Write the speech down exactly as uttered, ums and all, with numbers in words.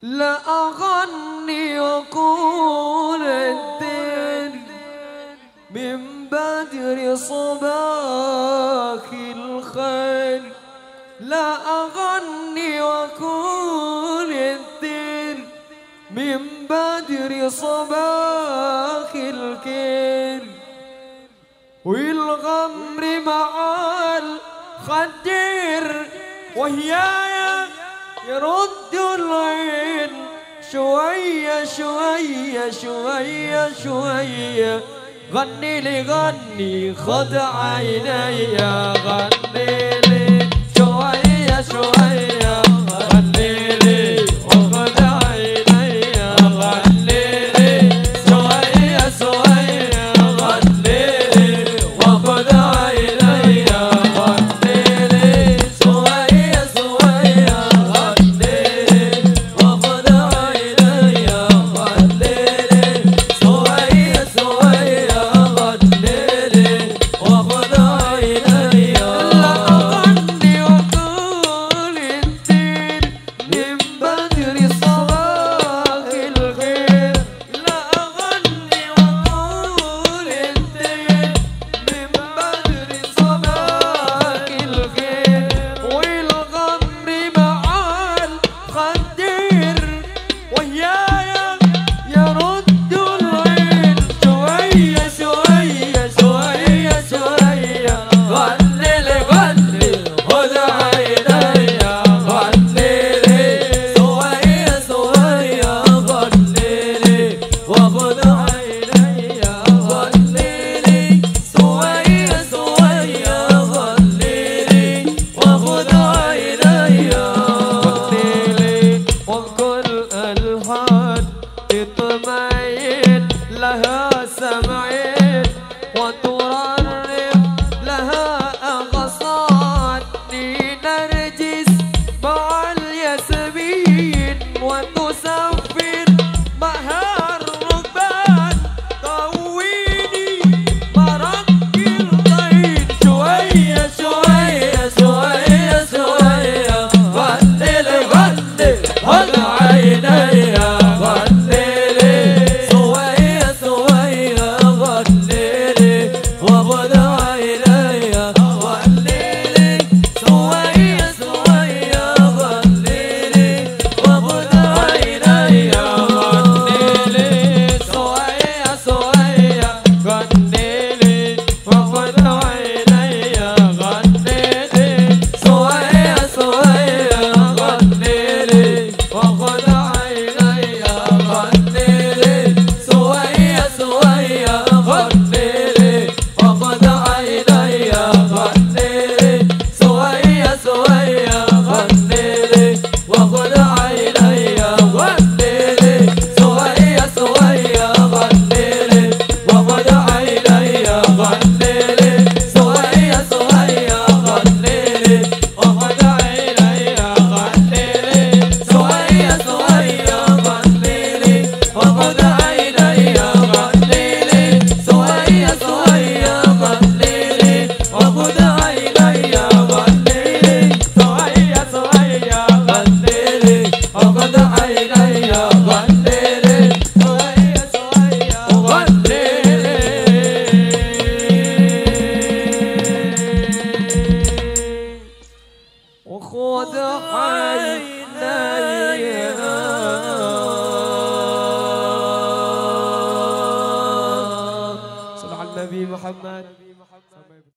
لا أغني وأقول الدين من بدر صباح الخير. لا أغني وأقول الدين من بدر صباح الخير. والغمر مع الخدير وهيايا يرد العين شوية شوية شوية شوية. غني لي غني خد عيني غني لي شوية شوية. غني لي وخد عيني غني لي شوية شوية. غني لي وخد عيني غني لي شوية شوية. غني لي وخد عيني غني لي شوية شوية. غني لي وخد عيني. لا أغني وأقول الدين من بدر صباح الخير. لا أغني وأقول الدين من بدر صباح الخير. والغمر مع الخدير وهيايا يرد العين شوية شوية شوية شوية. غني لي غني خد عيني غني لي شوية شوية. غني لي وخد عيني غني لي شوية شوية. غني لي وخد عيني غني لي. وكل الهان تطمئن لها سمعين وترنم لها أغصاني نرجس مع الياسمين وتسفر معها الركبان. طويني مرق الطين شوية شوية شوية شوية. غني لي غني خد عيني غني لي شوية شوية. غني لي وخد عيني غني لي شوية شوية. غني لي وخد عيني غني لي شوية شوية. غني لي وخد عيني غني لي شوية شوية. غني لي وخد عيني غني لي شوية شوية. غني لي وخد عيني غني لي شوية شوية. غني لي وخد عيني غني لي شوية شوية. غني لي وخد عيني غني لي شوية شوية. غني لي وخد عيني غني لي شوية شوية. غني لي وخد عيني غني لي شوية شوية. غني لي وخد عيني غني لي شوية شوية. غني لي وخد عيني غني لي شوية شوية. غني لي وخد عيني. صل على النبي محمد.